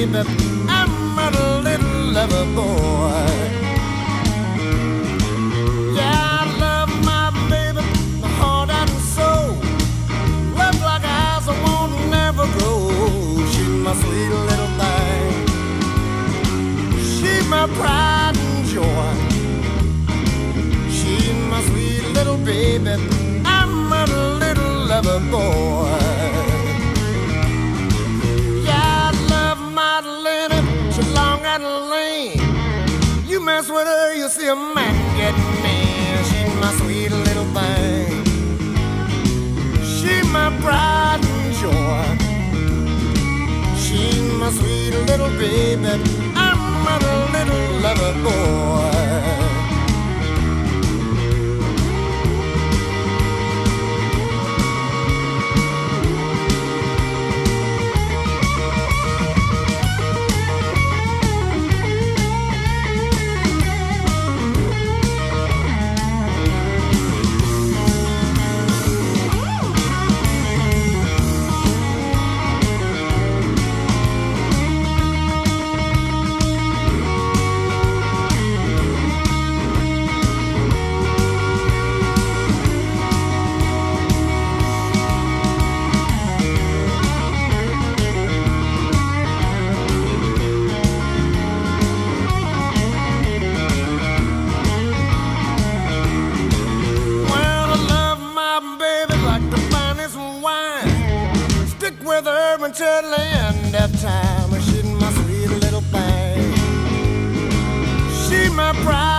baby, I'm a little lover boy. Yeah, I love my baby, my heart and soul. Love like eyes I won't never grow. She's my sweet little thing. She's my pride and joy. She's my sweet little baby, I'm a little lover boy. Yeah, I love my Lenny, she's long and lean. You mess with her, you see a man get mean. She's my sweet little thing. She's my pride and joy. She's my sweet little baby, I'm a little lover boy. Until the end of time, she's my sweet little thing. She's my pride.